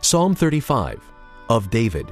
Psalm 35, of David.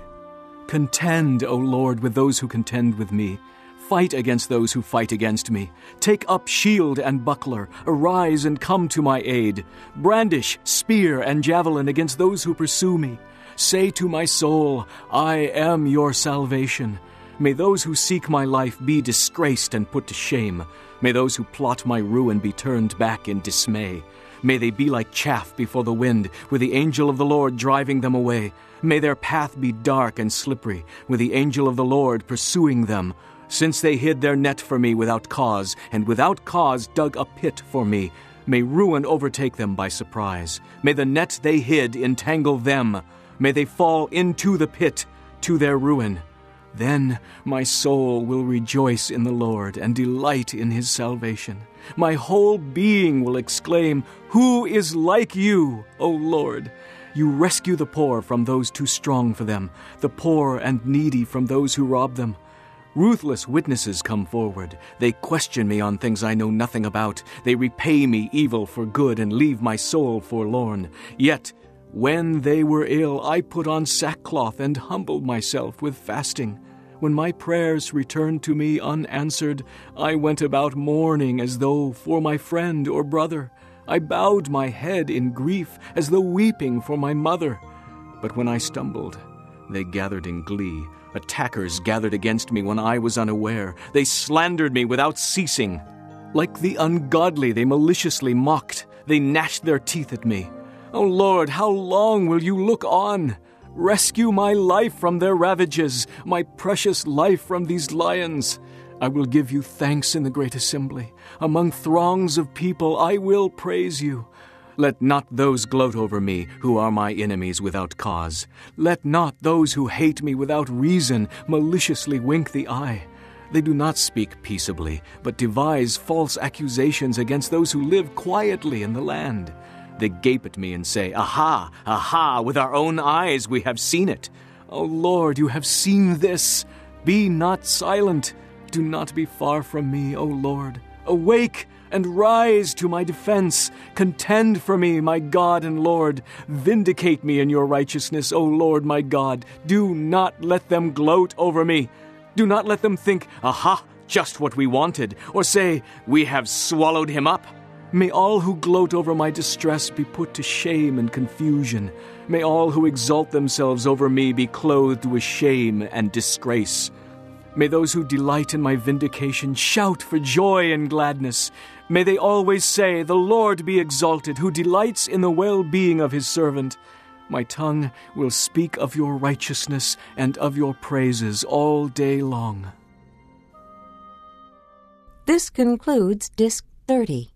Contend, O Lord, with those who contend with me. Fight against those who fight against me. Take up shield and buckler. Arise and come to my aid. Brandish spear and javelin against those who pursue me. Say to my soul, I am your salvation. May those who seek my life be disgraced and put to shame. May those who plot my ruin be turned back in dismay. May they be like chaff before the wind, with the angel of the Lord driving them away. May their path be dark and slippery, with the angel of the Lord pursuing them. Since they hid their net for me without cause, and without cause dug a pit for me, may ruin overtake them by surprise. May the net they hid entangle them. May they fall into the pit, to their ruin. Then my soul will rejoice in the Lord and delight in his salvation. My whole being will exclaim, Who is like you, O Lord? You rescue the poor from those too strong for them, the poor and needy from those who rob them. Ruthless witnesses come forward. They question me on things I know nothing about. They repay me evil for good and leave my soul forlorn. Yet, when they were ill, I put on sackcloth and humbled myself with fasting. When my prayers returned to me unanswered, I went about mourning as though for my friend or brother. I bowed my head in grief as though weeping for my mother. But when I stumbled, they gathered in glee. Attackers gathered against me when I was unaware. They slandered me without ceasing. Like the ungodly, they maliciously mocked. They gnashed their teeth at me. O Lord, how long will you look on? Rescue my life from their ravages, my precious life from these lions. I will give you thanks in the great assembly. Among throngs of people I will praise you. Let not those gloat over me who are my enemies without cause. Let not those who hate me without reason maliciously wink the eye. They do not speak peaceably, but devise false accusations against those who live quietly in the land. They gape at me and say, Aha, aha, with our own eyes we have seen it. O Lord, you have seen this. Be not silent. Do not be far from me, O Lord. Awake and rise to my defense. Contend for me, my God and Lord. Vindicate me in your righteousness, O Lord my God. Do not let them gloat over me. Do not let them think, Aha, just what we wanted, or say, We have swallowed him up. May all who gloat over my distress be put to shame and confusion. May all who exalt themselves over me be clothed with shame and disgrace. May those who delight in my vindication shout for joy and gladness. May they always say, The Lord be exalted, who delights in the well-being of his servant. My tongue will speak of your righteousness and of your praises all day long. This concludes Disc 30.